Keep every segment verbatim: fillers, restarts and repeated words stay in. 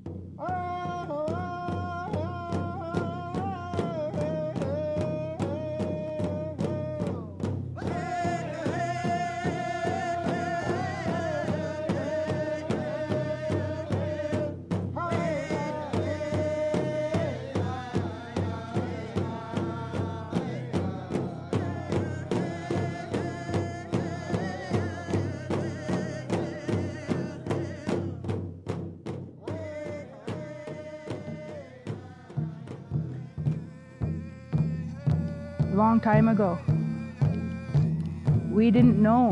A long time ago, we didn't know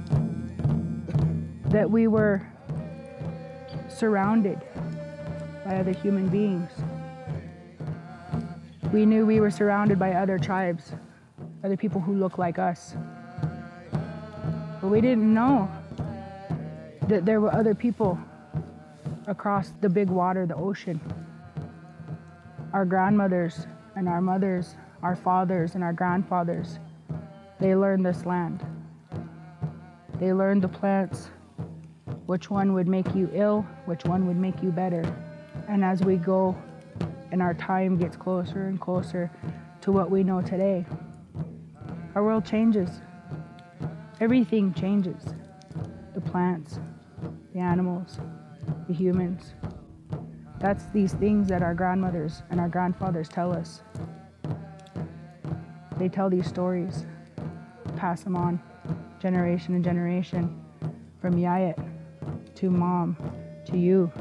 that we were surrounded by other human beings. We knew we were surrounded by other tribes, other people who look like us. But we didn't know that there were other people across the big water, the ocean. Our grandmothers and our mothers, our fathers and our grandfathers, they learned this land. They learned the plants, which one would make you ill, which one would make you better. And as we go and our time gets closer and closer to what we know today, our world changes. Everything changes. The plants, the animals, the humans. That's these things that our grandmothers and our grandfathers tell us. They tell these stories, pass them on generation and generation, from Yayat to Mom to you.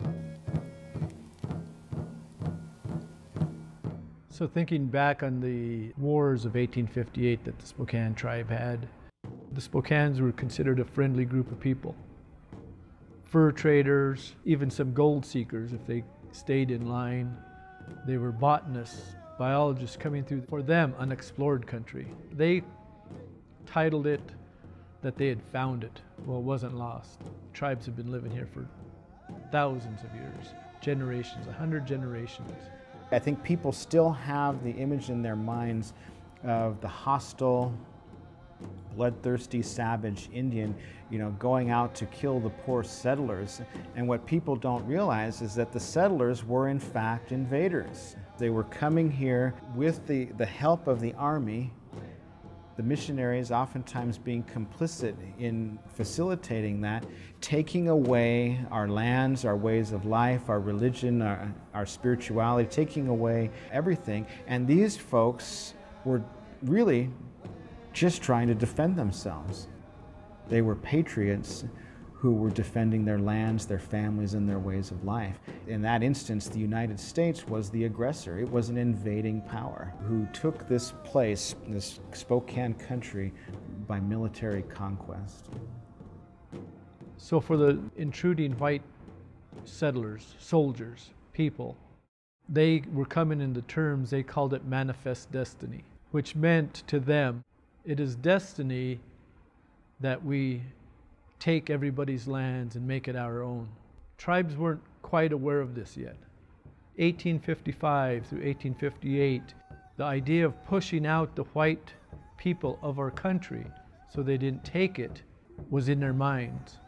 So thinking back on the wars of eighteen fifty-eight that the Spokane tribe had, the Spokanes were considered a friendly group of people. Fur traders, even some gold seekers if they stayed in line. They were botanists, biologists coming through, for them, unexplored country. They titled it that they had found it. Well, it wasn't lost. Tribes have been living here for thousands of years, generations, a hundred generations. I think people still have the image in their minds of the hostile, bloodthirsty, savage Indian, you know, going out to kill the poor settlers. And what people don't realize is that the settlers were in fact invaders. They were coming here with the, the help of the army, the missionaries oftentimes being complicit in facilitating that, taking away our lands, our ways of life, our religion, our, our spirituality, taking away everything. And these folks were really just trying to defend themselves. They were patriots who were defending their lands, their families, and their ways of life. In that instance, the United States was the aggressor. It was an invading power who took this place, this Spokane country, by military conquest. So for the intruding white settlers, soldiers, people, they were coming into terms, they called it manifest destiny, which meant to them, it is destiny that we take everybody's lands and make it our own. Tribes weren't quite aware of this yet. eighteen fifty-five through eighteen fifty-eight, the idea of pushing out the white people of our country so they didn't take it was in their minds.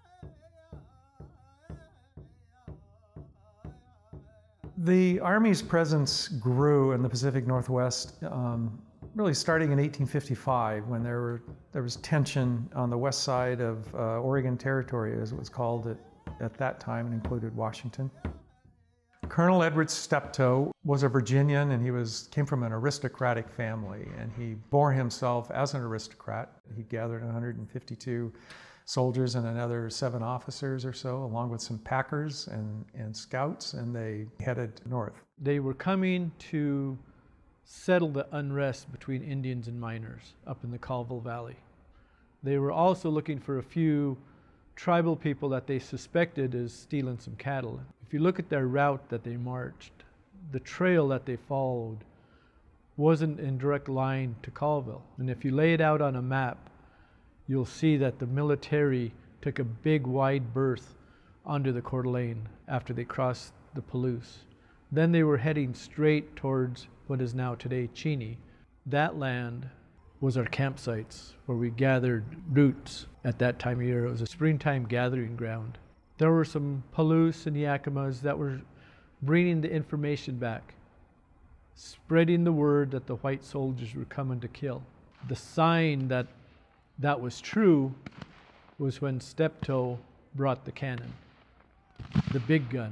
The Army's presence grew in the Pacific Northwest um, really starting in eighteen fifty-five, when there, were, there was tension on the west side of uh, Oregon Territory, as it was called at, at that time, and included Washington. Colonel Edward Steptoe was a Virginian, and he was, came from an aristocratic family, and he bore himself as an aristocrat. He gathered one hundred fifty-two soldiers and another seven officers or so, along with some packers and, and scouts, and they headed north. They were coming to settle the unrest between Indians and miners up in the Colville Valley. They were also looking for a few tribal people that they suspected as stealing some cattle. If you look at their route that they marched, the trail that they followed wasn't in direct line to Colville. And if you lay it out on a map, you'll see that the military took a big wide berth onto the Coeur d'Alene after they crossed the Palouse. Then they were heading straight towards what is now today Cheney. That land was our campsites where we gathered roots at that time of year. It was a springtime gathering ground. There were some Palouse and Yakimas that were bringing the information back, spreading the word that the white soldiers were coming to kill. The sign that that was true was when Steptoe brought the cannon, the big gun,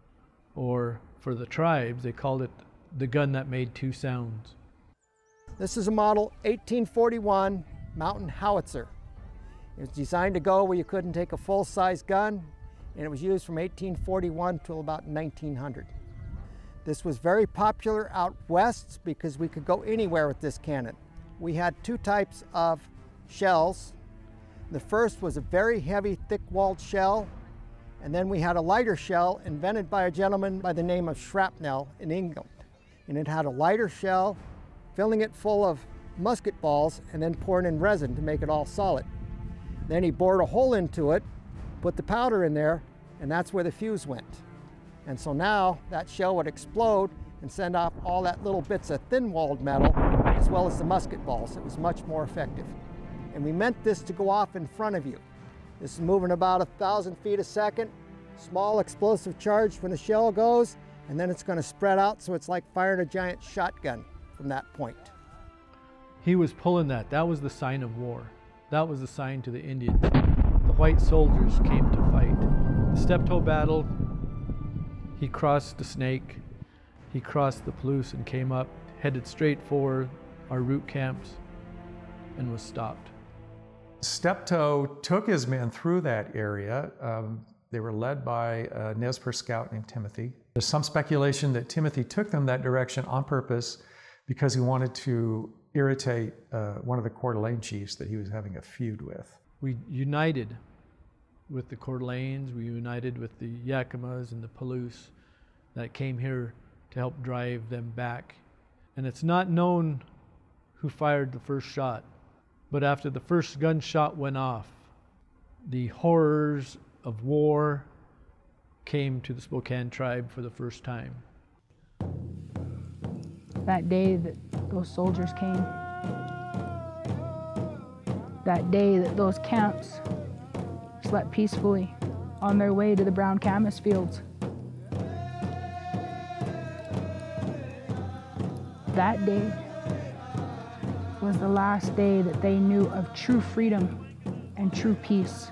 or for the tribes, they called it the gun that made two sounds. This is a model eighteen forty-one mountain howitzer. It was designed to go where you couldn't take a full-size gun, and it was used from eighteen forty-one till about nineteen hundred. This was very popular out west because we could go anywhere with this cannon. We had two types of shells. The first was a very heavy, thick-walled shell, and then we had a lighter shell invented by a gentleman by the name of Shrapnel in England. And it had a lighter shell, filling it full of musket balls, and then pouring in resin to make it all solid. Then he bored a hole into it, put the powder in there, and that's where the fuse went. And so now that shell would explode and send off all that little bits of thin-walled metal, as well as the musket balls. It was much more effective. And we meant this to go off in front of you. This is moving about a thousand feet a second, small explosive charge when the shell goes, and then it's going to spread out, so it's like firing a giant shotgun from that point. He was pulling that. That was the sign of war. That was the sign to the Indians. The white soldiers came to fight. The Steptoe battle, he crossed the Snake, he crossed the Palouse and came up, headed straight for our route camps, and was stopped. Steptoe took his men through that area. Um, they were led by a Nez Perce scout named Timothy. There's some speculation that Timothy took them that direction on purpose because he wanted to irritate uh, one of the Coeur d'Alene chiefs that he was having a feud with. We united with the Coeur d'Alenes, we united with the Yakimas and the Palouse that came here to help drive them back. And it's not known who fired the first shot, but after the first gunshot went off, the horrors of war came to the Spokane tribe for the first time. That day that those soldiers came, that day that those camps slept peacefully on their way to the brown camas fields, that day was the last day that they knew of true freedom and true peace.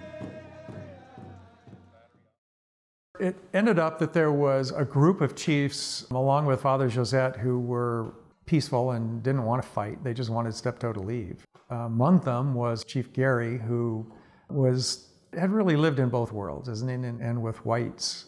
It ended up that there was a group of chiefs, along with Father Josette, who were peaceful and didn't want to fight. They just wanted Steptoe to leave. Uh, among them was Chief Gary, who was had really lived in both worlds, as an Indian and with whites.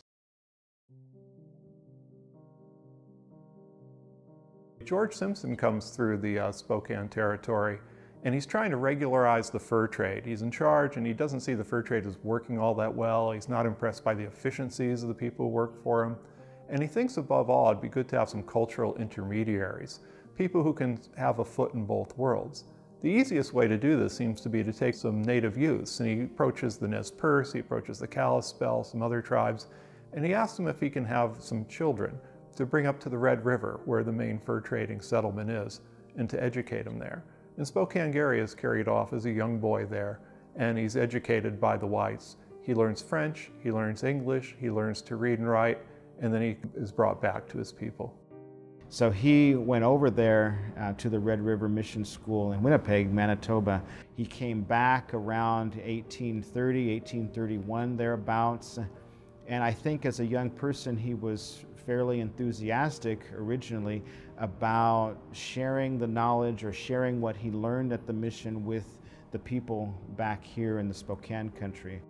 George Simpson comes through the uh, Spokane territory, and he's trying to regularize the fur trade. He's in charge, and he doesn't see the fur trade as working all that well. He's not impressed by the efficiencies of the people who work for him. And he thinks above all, it'd be good to have some cultural intermediaries, people who can have a foot in both worlds. The easiest way to do this seems to be to take some native youths, and he approaches the Nez Perce, he approaches the Kalispel, some other tribes, and he asks them if he can have some children to bring up to the Red River, where the main fur trading settlement is, and to educate them there. And Spokane Gary is carried off as a young boy there, and he's educated by the whites. He learns French, he learns English, he learns to read and write, and then he is brought back to his people. So he went over there uh, to the Red River Mission School in Winnipeg, Manitoba. He came back around eighteen thirty, eighteen thirty-one, thereabouts. And I think as a young person, he was fairly enthusiastic originally about sharing the knowledge or sharing what he learned at the mission with the people back here in the Spokane country.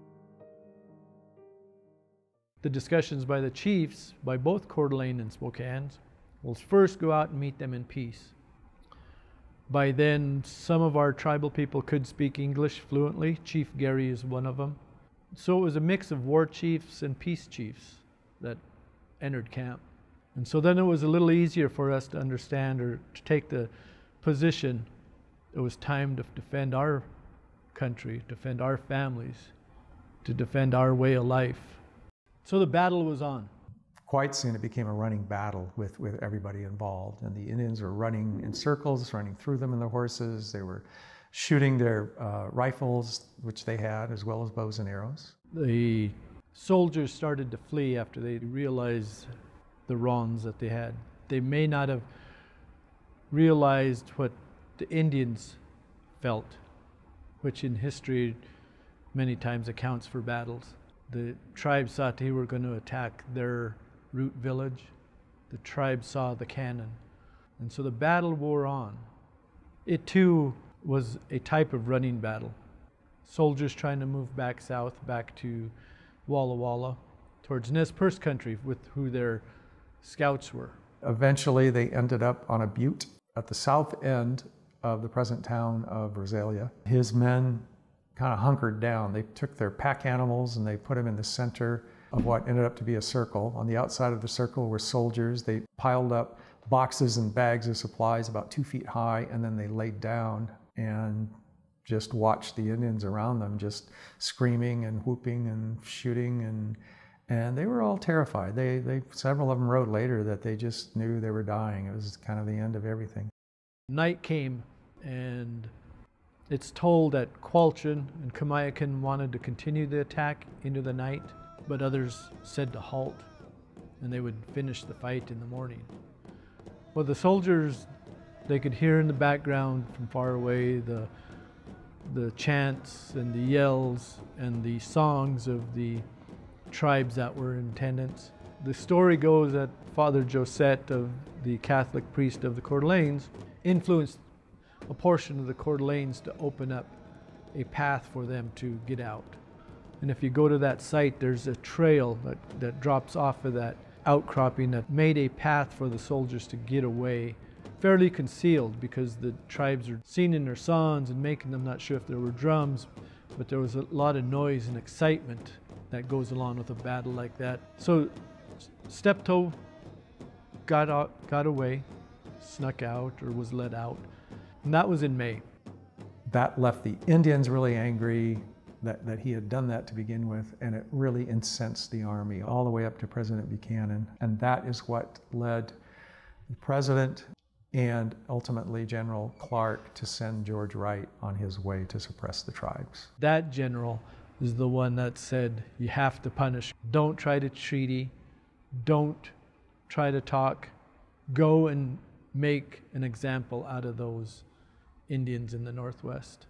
The discussions by the chiefs, by both Coeur d'Alene and Spokane, will first go out and meet them in peace. By then, some of our tribal people could speak English fluently. Chief Gary is one of them. So it was a mix of war chiefs and peace chiefs that entered camp. And so then it was a little easier for us to understand or to take the position. It was time to defend our country, defend our families, to defend our way of life. So the battle was on. Quite soon it became a running battle with, with everybody involved. And the Indians were running in circles, running through them in their horses. They were shooting their uh, rifles, which they had, as well as bows and arrows. The Soldiers started to flee after they realized the wrongs that they had. They may not have realized what the Indians felt, which in history many times accounts for battles. The tribes thought they were going to attack their root village. The tribe saw the cannon. And so the battle wore on. It too was a type of running battle. Soldiers trying to move back south, back to Walla Walla, towards Nez Perce country with who their scouts were. Eventually they ended up on a butte at the south end of the present town of Rosalia. His men kind of hunkered down. They took their pack animals and they put them in the center of what ended up to be a circle. On the outside of the circle were soldiers. They piled up boxes and bags of supplies about two feet high, and then they laid down and just watched the Indians around them just screaming and whooping and shooting, and and they were all terrified. They, they several of them wrote later that they just knew they were dying. It was kind of the end of everything. Night came, and it's told that Qualchin and Kamiakin wanted to continue the attack into the night, but others said to halt, and they would finish the fight in the morning. Well, the soldiers, they could hear in the background from far away the the chants and the yells and the songs of the tribes that were in attendance. The story goes that Father Josette, of the Catholic priest of the Coeur d'Alenes, influenced a portion of the Coeur d'Alenes to open up a path for them to get out. And if you go to that site, there's a trail that, that drops off of that outcropping that made a path for the soldiers to get away, fairly concealed, because the tribes are singing their songs and making them, not sure if there were drums, but there was a lot of noise and excitement that goes along with a battle like that. So Steptoe got out, got away, snuck out, or was let out, and that was in May. That left the Indians really angry that, that he had done that to begin with, and it really incensed the Army all the way up to President Buchanan. And that is what led the President and ultimately General Clark to send George Wright on his way to suppress the tribes. That general is the one that said, you have to punish. Don't try to treaty. Don't try to talk. Go and make an example out of those Indians in the Northwest.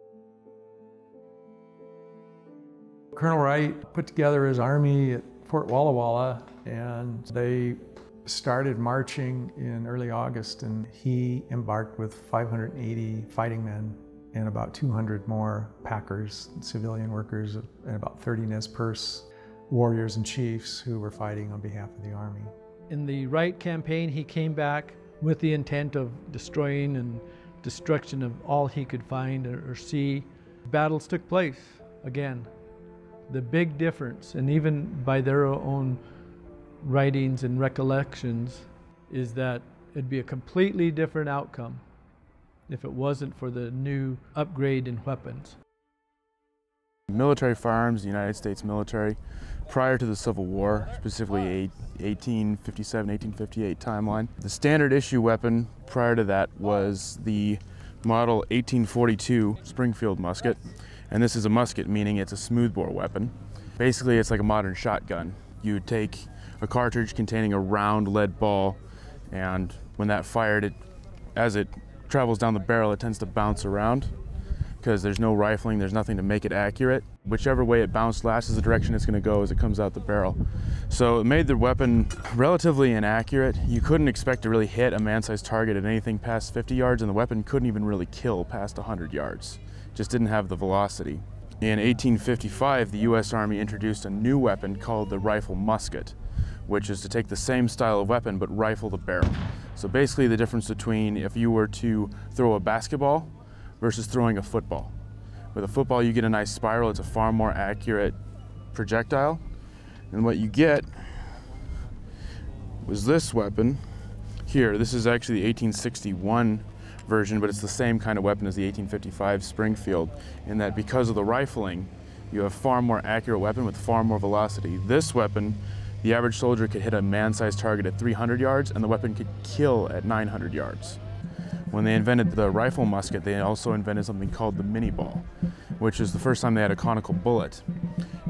Colonel Wright put together his army at Fort Walla Walla, and they started marching in early August, and he embarked with five hundred eighty fighting men and about two hundred more packers, civilian workers, and about thirty Nez Perce warriors and chiefs who were fighting on behalf of the Army. In the Wright campaign, he came back with the intent of destroying and destruction of all he could find or, or see. Battles took place again. The big difference, and even by their own writings and recollections, is that it'd be a completely different outcome if it wasn't for the new upgrade in weapons. Military firearms, the United States military, prior to the Civil War, specifically eighteen fifty-seven, eighteen fifty-eight timeline. The standard issue weapon prior to that was the model eighteen forty-two Springfield musket. And this is a musket, meaning it's a smoothbore weapon. Basically, it's like a modern shotgun. You take a cartridge containing a round lead ball, and when that fired, it, as it travels down the barrel, it tends to bounce around because there's no rifling, there's nothing to make it accurate. Whichever way it bounced last is the direction it's going to go as it comes out the barrel. So it made the weapon relatively inaccurate. You couldn't expect to really hit a man-sized target at anything past fifty yards, and the weapon couldn't even really kill past one hundred yards. Just didn't have the velocity. In eighteen fifty-five, the U S Army introduced a new weapon called the rifle musket, which is to take the same style of weapon but rifle the barrel. So basically the difference between if you were to throw a basketball versus throwing a football. With a football you get a nice spiral, it's a far more accurate projectile. And what you get was this weapon here. This is actually the eighteen sixty-one version, but it's the same kind of weapon as the eighteen fifty-five Springfield, in that because of the rifling, you have far more accurate weapon with far more velocity. This weapon, the average soldier could hit a man-sized target at three hundred yards, and the weapon could kill at nine hundred yards. When they invented the rifle musket, they also invented something called the mini ball, which is the first time they had a conical bullet.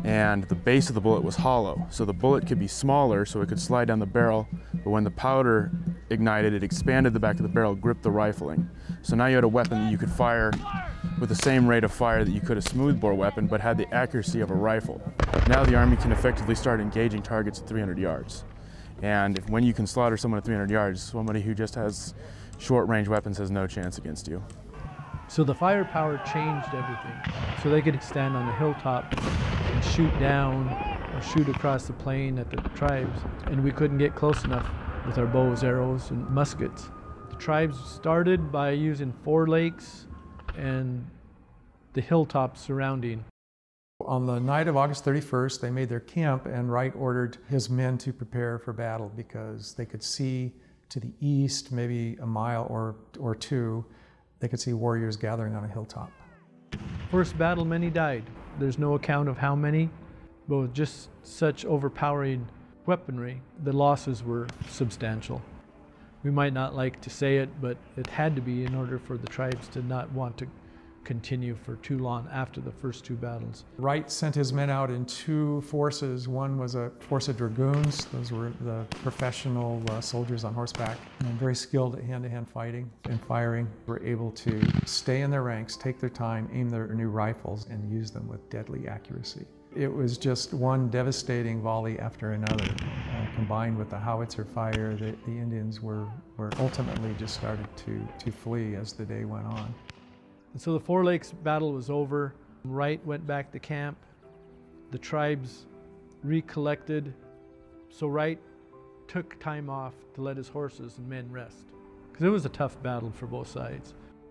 and the base of the bullet was hollow. So the bullet could be smaller so it could slide down the barrel, but when the powder ignited, it expanded the back of the barrel, gripped the rifling. So now you had a weapon that you could fire with the same rate of fire that you could a smoothbore weapon, but had the accuracy of a rifle. Now the Army can effectively start engaging targets at three hundred yards. And if, when you can slaughter someone at three hundred yards, somebody who just has short-range weapons has no chance against you. So the firepower changed everything. So they could stand on the hilltop and shoot down or shoot across the plain at the tribes, and we couldn't get close enough with our bows, arrows, and muskets. The tribes started by using four lakes and the hilltops surrounding. On the night of August thirty-first, they made their camp, and Wright ordered his men to prepare for battle because they could see to the east, maybe a mile or, or two, they could see warriors gathering on a hilltop. First battle, many died. There's no account of how many, but with just such overpowering weaponry, the losses were substantial. We might not like to say it, but it had to be in order for the tribes to not want to continue for too long after the first two battles. Wright sent his men out in two forces. One was a force of dragoons. Those were the professional uh, soldiers on horseback, and very skilled at hand-to-hand fighting and firing. Were able to stay in their ranks, take their time, aim their new rifles, and use them with deadly accuracy. It was just one devastating volley after another. Uh, combined with the howitzer fire, the, the Indians were, were ultimately just started to, to flee as the day went on. And so the Four Lakes battle was over. Wright went back to camp. The tribes recollected. So Wright took time off to let his horses and men rest, because it was a tough battle for both sides.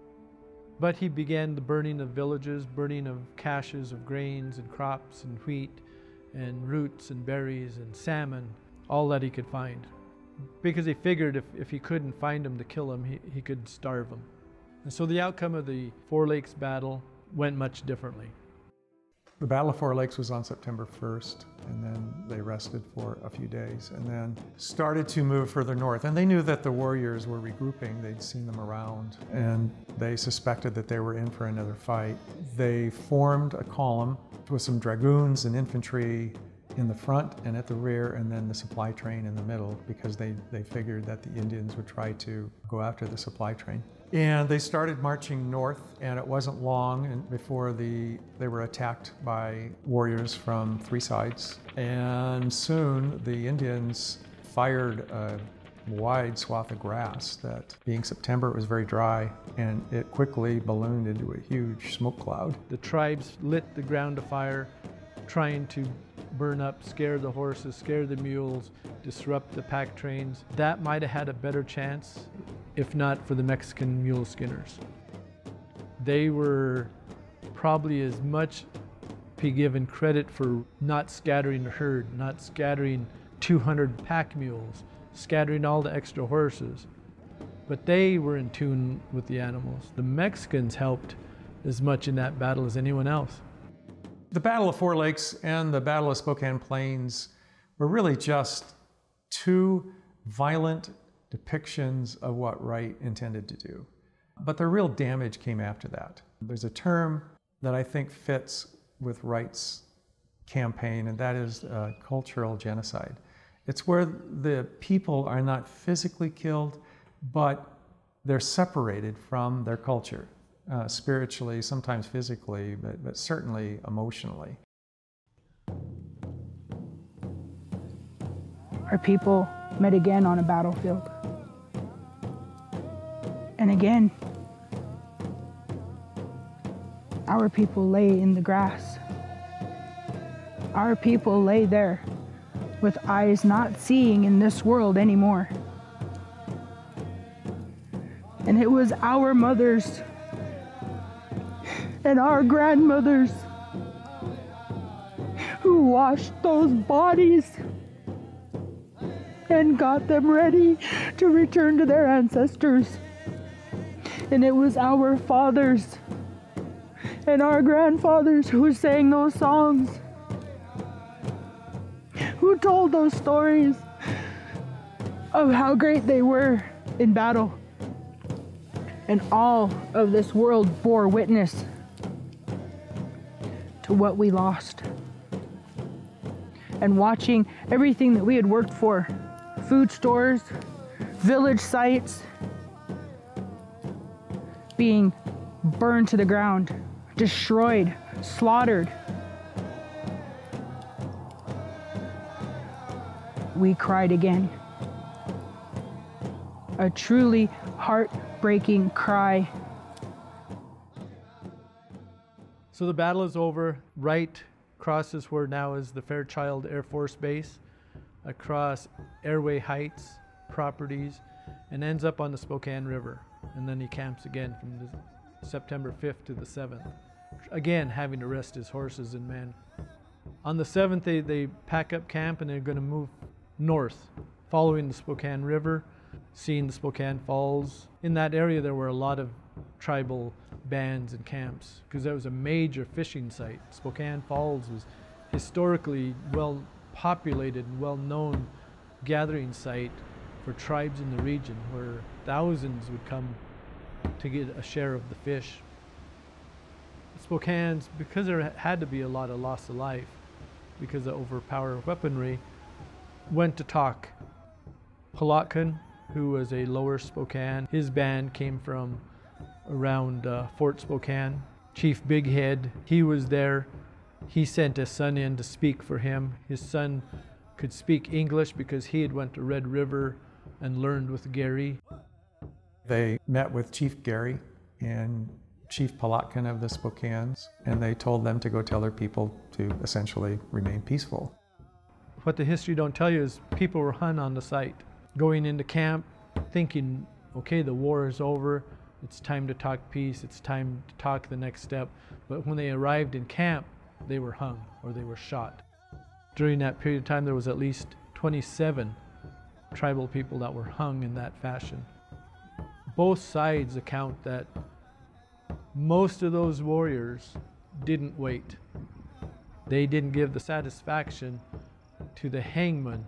But he began the burning of villages, burning of caches of grains and crops and wheat and roots and berries and salmon, all that he could find. Because he figured if, if he couldn't find them to kill them, he, he could starve them. And so the outcome of the Four Lakes battle went much differently. The Battle of Four Lakes was on September first, and then they rested for a few days, and then started to move further north. And they knew that the warriors were regrouping. They'd seen them around, and they suspected that they were in for another fight. They formed a column with some dragoons and infantry in the front and at the rear, and then the supply train in the middle, because they, they figured that the Indians would try to go after the supply train. And they started marching north, and it wasn't long before the, they were attacked by warriors from three sides. And soon the Indians fired a wide swath of grass that, being September, it was very dry, and it quickly ballooned into a huge smoke cloud. The tribes lit the ground afire, trying to burn up, scare the horses, scare the mules, disrupt the pack trains. That might have had a better chance if not for the Mexican mule skinners. They were probably as much be given credit for not scattering the herd, not scattering two hundred pack mules, scattering all the extra horses. But they were in tune with the animals. The Mexicans helped as much in that battle as anyone else. The Battle of Four Lakes and the Battle of Spokane Plains were really just two violent depictions of what Wright intended to do. But the real damage came after that. There's a term that I think fits with Wright's campaign, and that is uh, cultural genocide. It's where the people are not physically killed, but they're separated from their culture, uh, spiritually, sometimes physically, but, but certainly emotionally. Our people met again on a battlefield. And again, our people lay in the grass. Our people lay there with eyes not seeing in this world anymore. And it was our mothers and our grandmothers who washed those bodies and got them ready to return to their ancestors. And it was our fathers and our grandfathers who sang those songs, who told those stories of how great they were in battle. And all of this world bore witness to what we lost. and watching everything that we had worked for, food stores, village sites, being burned to the ground, destroyed, slaughtered. We cried again. A truly heartbreaking cry. So the battle is over. Right crosses where now is the Fairchild Air Force Base, across Airway Heights properties, and ends up on the Spokane River. And then he camps again from the September fifth to the seventh. Again, having to rest his horses and men. On the seventh, they, they pack up camp and they're going to move north, following the Spokane River, seeing the Spokane Falls. In that area, there were a lot of tribal bands and camps because that was a major fishing site. Spokane Falls was historically well populated and well known gathering site for tribes in the region where thousands would come to get a share of the fish. Spokane's, because there had to be a lot of loss of life because of overpowered weaponry, went to talk. Palotkin, who was a lower Spokane, his band came from around uh, Fort Spokane. Chief Bighead, he was there. He sent his son in to speak for him. His son could speak English because he had went to Red River and learned with Gary. They met with Chief Gary and Chief Palotkin of the Spokanes, and they told them to go tell their people to essentially remain peaceful. What the history don't tell you is people were hung on the site, going into camp, thinking, okay, the war is over, it's time to talk peace, it's time to talk the next step. But when they arrived in camp, they were hung or they were shot. During that period of time, there was at least twenty-seven tribal people that were hung in that fashion. Both sides account that most of those warriors didn't wait. They didn't give the satisfaction to the hangman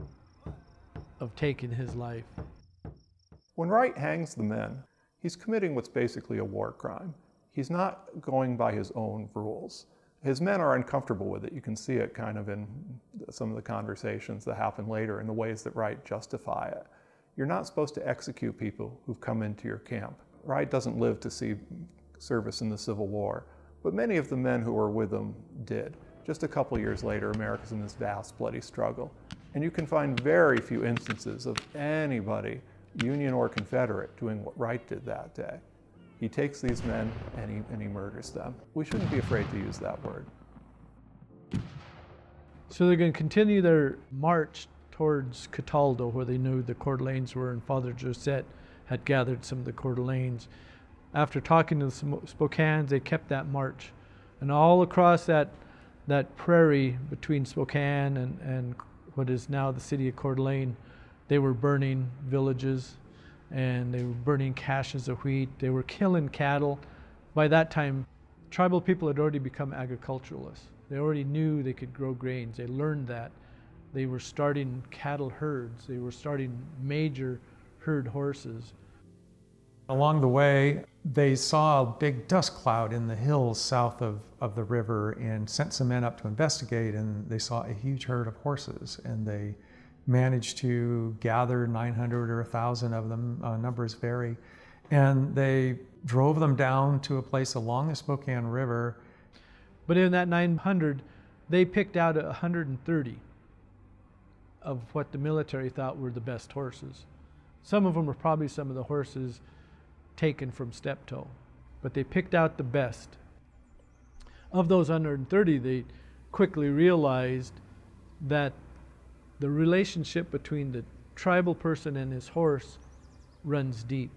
of taking his life. When Wright hangs the men, he's committing what's basically a war crime. He's not going by his own rules. His men are uncomfortable with it. You can see it kind of in some of the conversations that happen later in the ways that Wright justify it. You're not supposed to execute people who've come into your camp. Wright doesn't live to see service in the Civil War, but many of the men who were with him did. Just a couple years later, America's in this vast, bloody struggle. And you can find very few instances of anybody, Union or Confederate, doing what Wright did that day. He takes these men and he, and he murders them. We shouldn't be afraid to use that word. So they're going to continue their march towards Cataldo, where they knew the Coeur d'Alenes were, and Father Josette had gathered some of the Coeur d'Alenes. After talking to the Spokanes, they kept that march. And all across that, that prairie between Spokane and, and what is now the city of Coeur d'Alene, they were burning villages, and they were burning caches of wheat. They were killing cattle. By that time, tribal people had already become agriculturalists. They already knew they could grow grains. They learned that. They were starting cattle herds. They were starting major herd horses. Along the way, they saw a big dust cloud in the hills south of, of the river and sent some men up to investigate, and they saw a huge herd of horses, and they managed to gather nine hundred or one thousand of them, uh, numbers vary, and they drove them down to a place along the Spokane River. But in that nine hundred, they picked out one hundred thirty of what the military thought were the best horses. Some of them were probably some of the horses taken from Steptoe, but they picked out the best. Of those one hundred thirty, they quickly realized that the relationship between the tribal person and his horse runs deep.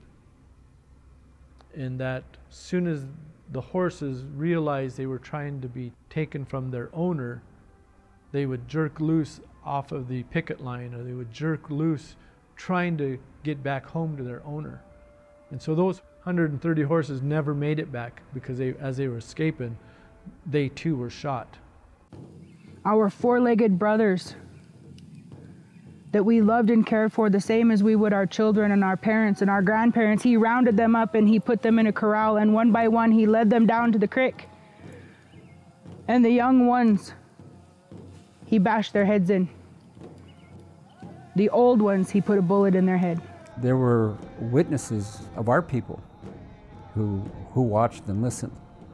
And that as soon as the horses realized they were trying to be taken from their owner, they would jerk loose off of the picket line, or they would jerk loose trying to get back home to their owner. And so those one hundred thirty horses never made it back because they, as they were escaping, they too were shot. Our four-legged brothers that we loved and cared for the same as we would our children and our parents and our grandparents, he rounded them up and he put them in a corral, and one by one he led them down to the creek. And the young ones, he bashed their heads in. The old ones, he put a bullet in their head. There were witnesses of our people who, who watched and listened.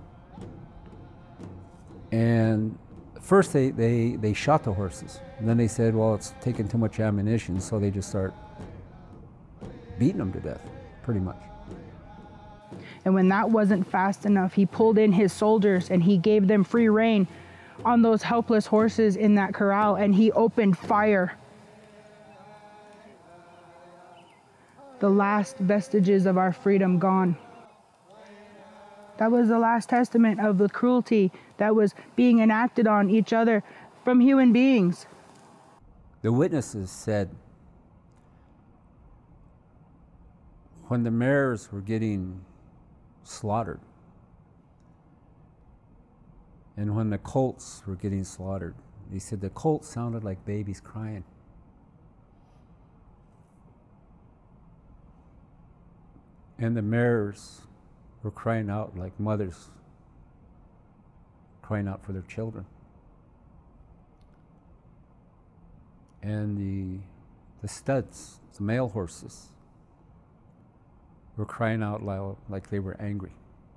And first they, they, they shot the horses. And then they said, well, it's taking too much ammunition, so they just start beating them to death, pretty much. And when that wasn't fast enough, he pulled in his soldiers and he gave them free rein on those helpless horses in that corral, and he opened fire. The last vestiges of our freedom gone. That was the last testament of the cruelty that was being enacted on each other from human beings. The witnesses said when the mares were getting slaughtered and when the colts were getting slaughtered, they said the colts sounded like babies crying. And the mares were crying out like mothers crying out for their children. And the, the studs, the male horses, were crying out loud like they were angry.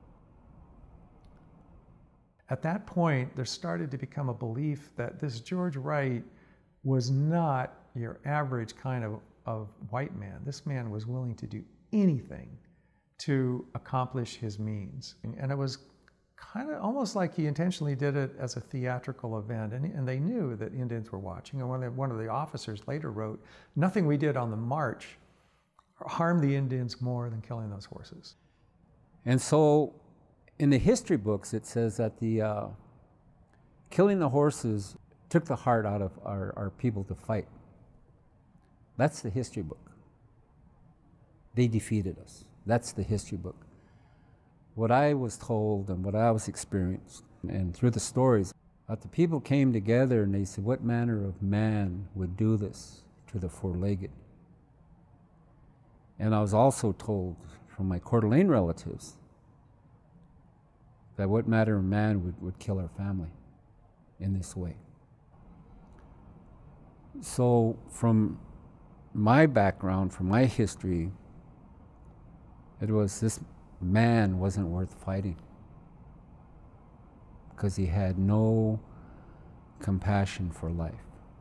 At that point, there started to become a belief that this George Wright was not your average kind of, of white man. This man was willing to do anything to accomplish his means. And it was kind of almost like he intentionally did it as a theatrical event, and, and they knew that Indians were watching. And one of, the, one of the officers later wrote, nothing we did on the march harmed the Indians more than killing those horses. And so in the history books, it says that the uh, killing the horses took the heart out of our, our people to fight. That's the history book. They defeated us. That's the history book. What I was told and what I was experienced, and through the stories, that the people came together and they said, what manner of man would do this to the four-legged? And I was also told from my Coeur d'Alene relatives that what manner of man would, would kill our family in this way. So from my background, from my history, it was this man wasn't worth fighting because he had no compassion for life.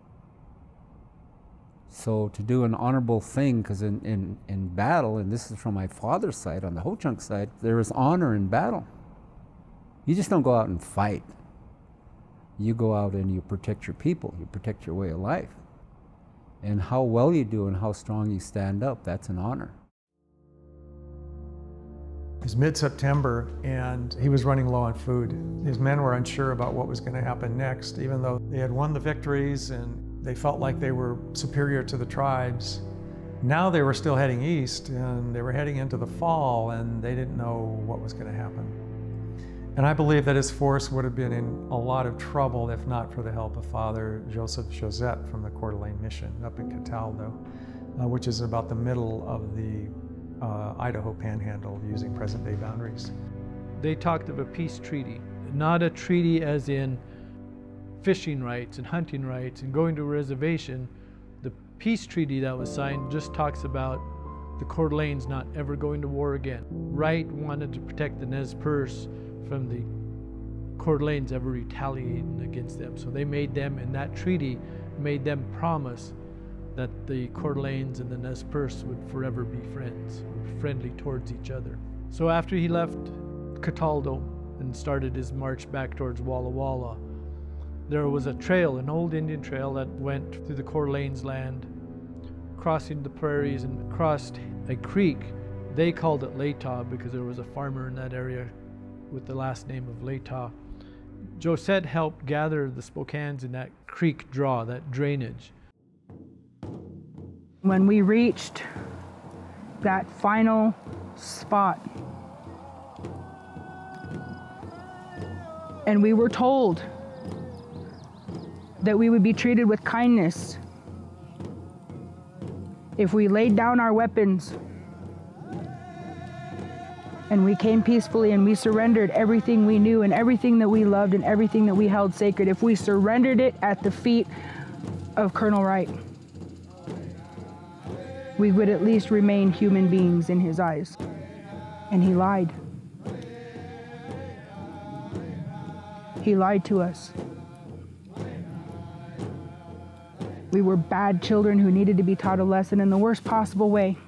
So to do an honorable thing, because in, in, in battle, and this is from my father's side, on the Ho-Chunk side, there is honor in battle. You just don't go out and fight. You go out and you protect your people, you protect your way of life. And how well you do and how strong you stand up, that's an honor. It was mid-September, and he was running low on food. His men were unsure about what was going to happen next, even though they had won the victories and they felt like they were superior to the tribes. Now they were still heading east, and they were heading into the fall, and they didn't know what was going to happen. And I believe that his force would have been in a lot of trouble if not for the help of Father Joseph Josette from the Coeur d'Alene Mission up in Cataldo, uh, which is about the middle of the uh, Idaho Panhandle using present-day boundaries. They talked of a peace treaty, not a treaty as in fishing rights and hunting rights and going to a reservation. The peace treaty that was signed just talks about the Coeur d'Alene's not ever going to war again. Wright wanted to protect the Nez Perce from the Coeur d'Alene's ever retaliating against them. So they made them, in that treaty, made them promise that the Coeur d'Alene's and the Nez Perce would forever be friends, or friendly towards each other. So after he left Cataldo and started his march back towards Walla Walla, there was a trail, an old Indian trail that went through the Coeur d'Alene's land, crossing the prairies and crossed a creek. They called it Latah because there was a farmer in that area with the last name of Latah. Josette helped gather the Spokanes in that creek draw, that drainage. When we reached that final spot, and we were told that we would be treated with kindness if we laid down our weapons And we came peacefully and we surrendered everything we knew and everything that we loved and everything that we held sacred. If we surrendered it at the feet of Colonel Wright, we would at least remain human beings in his eyes. And he lied. He lied to us. We were bad children who needed to be taught a lesson in the worst possible way.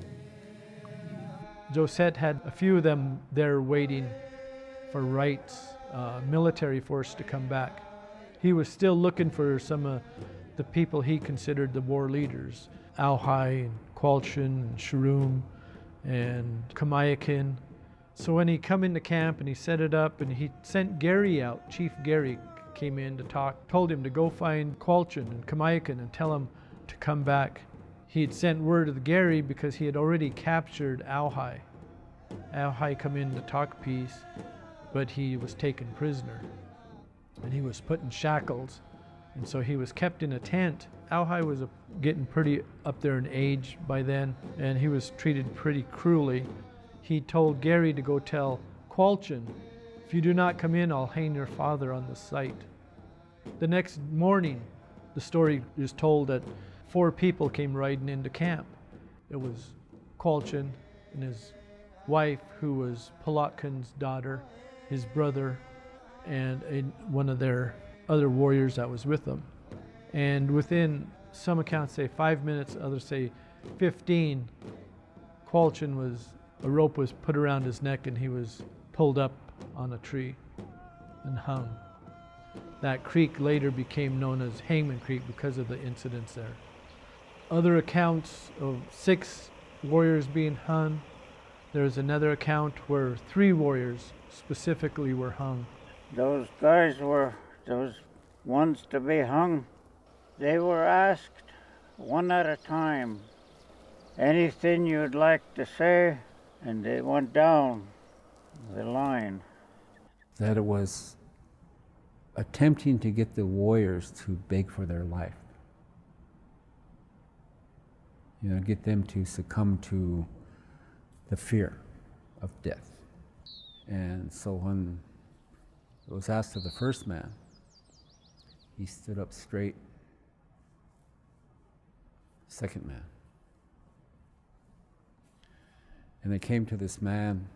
Josette had a few of them there waiting for Wright's uh, military force to come back. He was still looking for some of the people he considered the war leaders, Auhai and Qualchin and Sharoom and Kamayakin. So when he come into camp and he set it up and he sent Gary out, Chief Gary came in to talk, told him to go find Qualchin and Kamayakin and tell him to come back. He had sent word to Gary because he had already captured Auhai. Auhai come in to talk peace, but he was taken prisoner and he was put in shackles. And so he was kept in a tent. Auhai was a, getting pretty up there in age by then, and he was treated pretty cruelly. He told Gary to go tell Qualchin, if you do not come in, I'll hang your father on the site. The next morning, the story is told that four people came riding into camp. It was Qualchin and his wife, who was Polotkin's daughter, his brother, and a, one of their other warriors that was with them. And within, some accounts say five minutes, others say fifteen, Qualchin was, a rope was put around his neck and he was pulled up on a tree and hung. That creek later became known as Hangman Creek because of the incidents there. Other accounts of six warriors being hung. There's another account where three warriors specifically were hung. Those guys were those ones to be hung. They were asked one at a time, anything you'd like to say, and they went down the line. That it was attempting to get the warriors to beg for their life. You know, get them to succumb to the fear of death. And so when it was asked of the first man, he stood up straight. Second man. And they came to this man,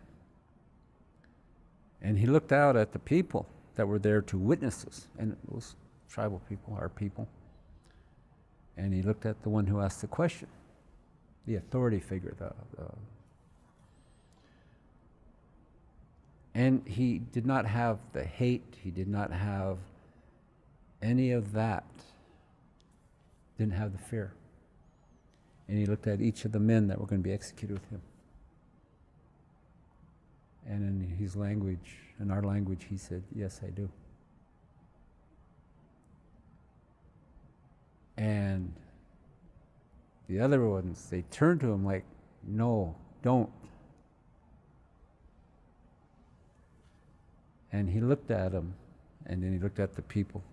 and he looked out at the people that were there to witness this, and it was tribal people, our people. And he looked at the one who asked the question, the authority figure, the, the and he did not have the hate, he did not have any of that, didn't have the fear. And he looked at each of the men that were going to be executed with him. And in his language, in our language, he said, yes, I do. And the other ones, they turned to him like, no, don't. And he looked at them, and then he looked at the people.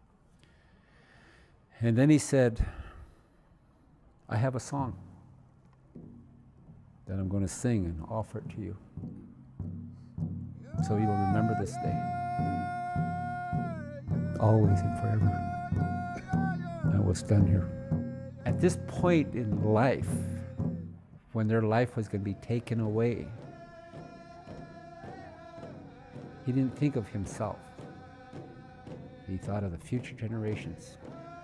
And then he said, I have a song that I'm going to sing and offer it to you. So you will remember this day, always and forever. And what's done here. At this point in life, when their life was going to be taken away, he didn't think of himself. He thought of the future generations.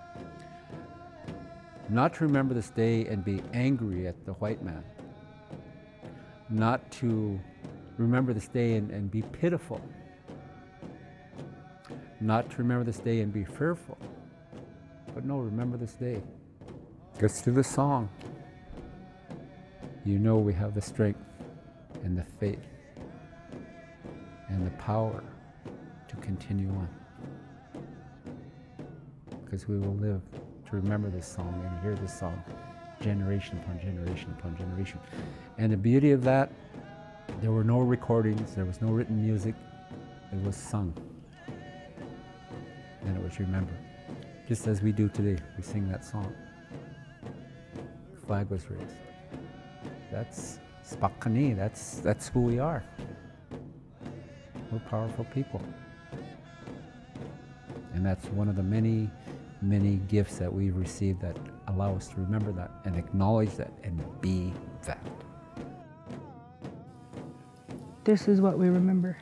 Not to remember this day and be angry at the white man. Not to remember this day and, and be pitiful. Not to remember this day and be fearful. But no, remember this day. Because through the song, you know we have the strength and the faith and the power to continue on. Because we will live to remember this song and hear this song generation upon generation upon generation. And the beauty of that, there were no recordings, there was no written music, it was sung. And it was remembered. Just as we do today, we sing that song. Flag was raised. That's Spokane, that's, that's who we are. We're powerful people. And that's one of the many, many gifts that we receive that allow us to remember that and acknowledge that and be that. This is what we remember.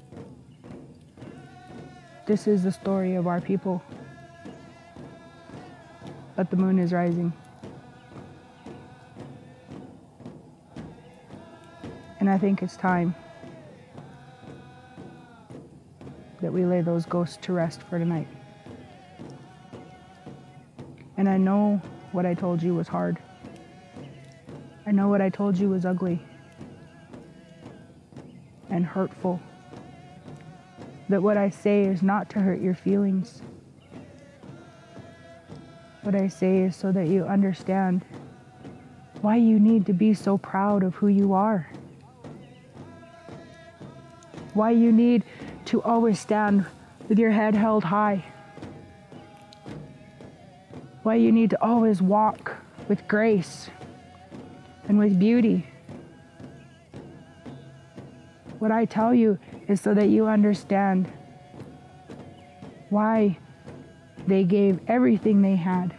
This is the story of our people. But the moon is rising. And I think it's time that we lay those ghosts to rest for tonight. And I know what I told you was hard. I know what I told you was ugly and hurtful. That what I say is not to hurt your feelings. What I say is so that you understand why you need to be so proud of who you are. Why you need to always stand with your head held high. Why you need to always walk with grace and with beauty. What I tell you is so that you understand why they gave everything they had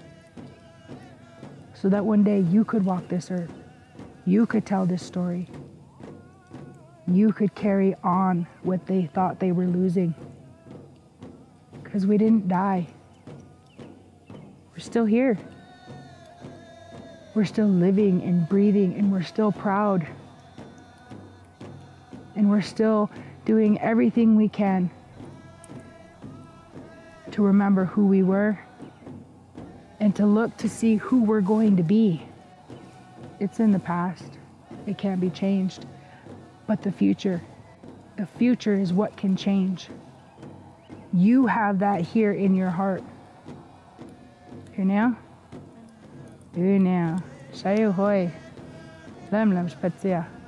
so that one day you could walk this earth. You could tell this story. You could carry on what they thought they were losing. Because we didn't die. We're still here. We're still living and breathing, and we're still proud. And we're still doing everything we can to remember who we were and to look to see who we're going to be. It's in the past. It can't be changed. But the future, the future is what can change. You have that here in your heart. Here now? Here now. Shayu hoi. Lam lam spatzia.